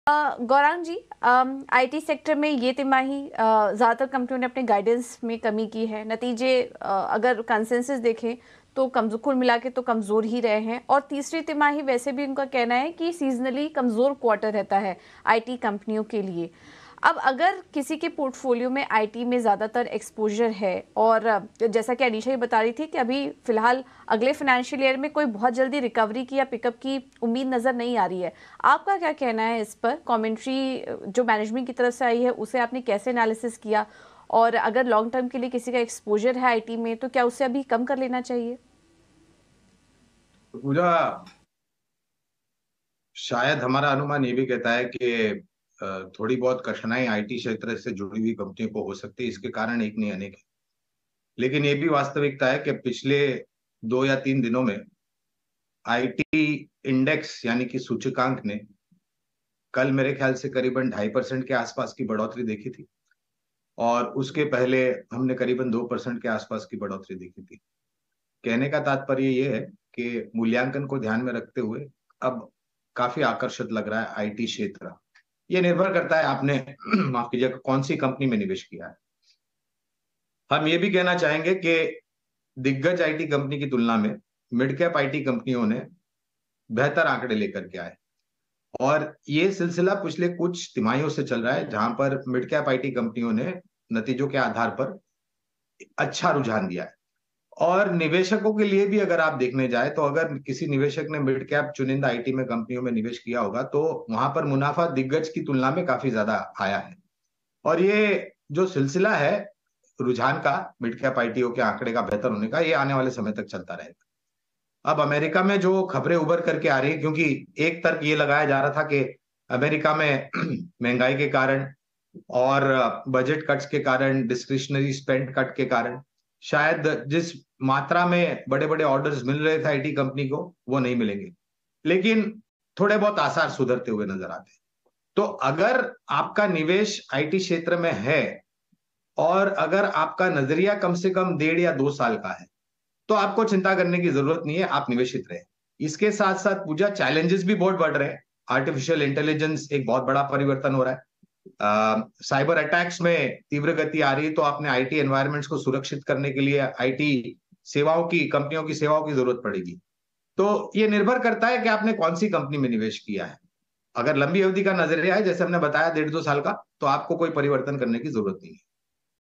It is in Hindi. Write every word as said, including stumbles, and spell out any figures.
A, Gaurang ji, IT sector में ये तिमाही अ, ज़्यादातर कंपनियों ने अपने गाइडेंस में कमी की है। नतीजे अ, अगर कंसेंसस देखें तो कमजोर, कुल मिला के तो कमज़ोर ही रहे हैं। और तीसरी तिमाही वैसे भी उनका कहना है कि सीजनली कमज़ोर क्वार्टर रहता है आईटी कंपनियों के लिए। अब अगर किसी के पोर्टफोलियो में आईटी में ज़्यादातर एक्सपोजर है, और जैसा कि अनीशा ही बता रही थी कि अभी फ़िलहाल अगले फाइनेंशियल ईयर में कोई बहुत जल्दी रिकवरी की या पिकअप की उम्मीद नज़र नहीं आ रही है, आपका क्या कहना है इस पर? कमेंट्री जो मैनेजमेंट की तरफ से आई है उसे आपने कैसे एनालिसिस किया? और अगर लॉन्ग टर्म के लिए किसी का एक्सपोजर है आईटी में तो क्या उसे अभी कम कर लेना चाहिए? तो पूजा, शायद हमारा अनुमान ये भी कहता है कि अ, थोड़ी बहुत कठिनाई आईटी क्षेत्र से जुड़ी हुई कंपनियों को हो सकती है। इसके कारण एक नहीं अनेक है। लेकिन ये भी वास्तविकता है कि पिछले दो या तीन दिनों में आईटी इंडेक्स यानी कि सूचकांक ने कल मेरे ख्याल से करीबन ढाई परसेंट के आसपास की बढ़ोतरी देखी थी। और उसके पहले हमने करीबन दो परसेंट के आसपास की बढ़ोतरी देखी थी। कहने का तात्पर्य ये है कि मूल्यांकन को ध्यान में रखते हुए अब काफी आकर्षक लग रहा है आईटी क्षेत्र। ये निर्भर करता है आपने माफ कीजिएगा कौन सी कंपनी में निवेश किया है। हम ये भी कहना चाहेंगे कि दिग्गज आईटी कंपनी की तुलना में मिड कैप आईटी कंपनियों ने बेहतर आंकड़े लेकर के आए। और ये सिलसिला पिछले कुछ तिमाहियों से चल रहा है, जहां पर मिड कैप आईटी कंपनियों ने नतीजों के आधार पर अच्छा रुझान दिया है। और निवेशकों के लिए भी अगर आप देखने जाए तो अगर किसी निवेशक ने मिड कैप चुनिंदा आईटी में कंपनियों में निवेश किया होगा तो वहां पर मुनाफा दिग्गज की तुलना में काफी ज्यादा आया है। और ये जो सिलसिला है रुझान का, मिड कैप आईटीओ के आंकड़े का बेहतर होने का, ये आने वाले समय तक चलता रहेगा। अब अमेरिका में जो खबरें उभर करके आ रही है, क्योंकि एक तर्क ये लगाया जा रहा था कि अमेरिका में महंगाई के कारण और बजट कट्स के कारण, डिस्क्रिशनरी स्पेंड कट के कारण शायद जिस मात्रा में बड़े बड़े ऑर्डर्स मिल रहे थे आईटी कंपनी को वो नहीं मिलेंगे। लेकिन थोड़े बहुत आसार सुधरते हुए नजर आते हैं। तो अगर आपका निवेश आईटी क्षेत्र में है और अगर आपका नजरिया कम से कम डेढ़ या दो साल का है तो आपको चिंता करने की जरूरत नहीं है, आप निवेशित रहे। इसके साथ साथ पूजा चैलेंजेस भी बहुत बढ़ रहे हैं। आर्टिफिशियल इंटेलिजेंस एक बहुत बड़ा परिवर्तन हो रहा है। साइबर अटैक्स में तीव्र गति आ रही है, तो आपने आईटी एनवायरमेंट्स को सुरक्षित करने के लिए आईटी सेवाओं की, कंपनियों की सेवाओं की जरूरत पड़ेगी। तो ये निर्भर करता है कि आपने कौन सी कंपनी में निवेश किया है। अगर लंबी अवधि का नजरिया है, जैसे हमने बताया डेढ़ दो साल का, तो आपको कोई परिवर्तन करने की जरूरत नहीं है।